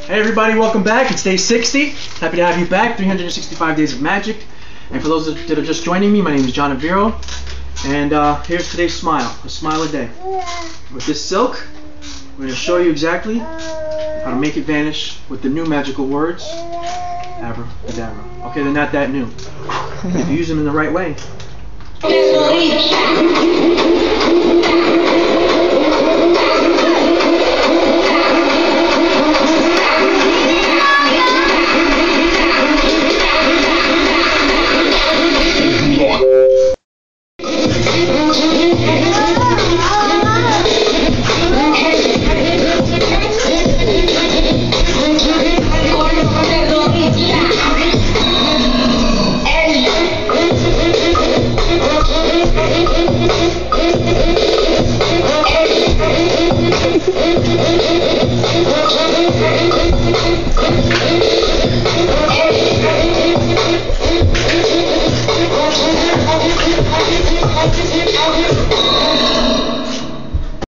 Hey everybody, welcome back. It's day 60. Happy to have you back. 365 days of magic. And for those that are just joining me, my name is John Aviro. And here's today's smile. A smile a day. With this silk, I'm going to show you exactly how to make it vanish with the new magical words. Abracadabra. Okay, they're not that new. If you use them in the right way.